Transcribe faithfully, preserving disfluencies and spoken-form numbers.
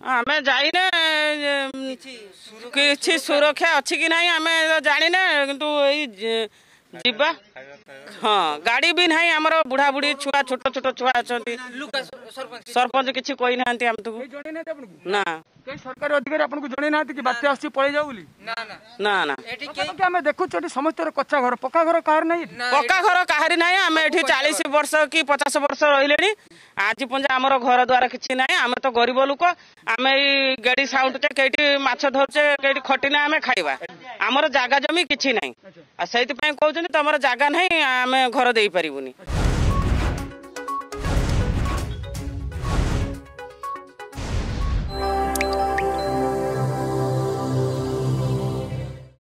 आम जाइने कि सुरक्षा अच्छी कि नहीं आम जाने कि जीवा हाँ गाड़ी भी नहीं आमर बुढ़ा बुढ़ी छुआ छोट छोट छुआ अच्छा सरपंच किसी कही ना ना सरकारी अधिकारी आपको जन ना कि बात्या आसी पड़े जाऊ ना ना आम देखु समस्त कच्चा घर पक्का घर कहार नहीं पक्का घर कहारी ना आम ये चालीस वर्ष कि पचास वर्ष रही आज पंजा आमर घर द्वार किसी ना आम तो गरीब लोक आम ये गेड़ी साउंडचे कई माछ धरचे कई खटिना आम खाइबा आमर जागा जमी किसी ना से कहते तुम जगह ना आम घर दे पारूनी।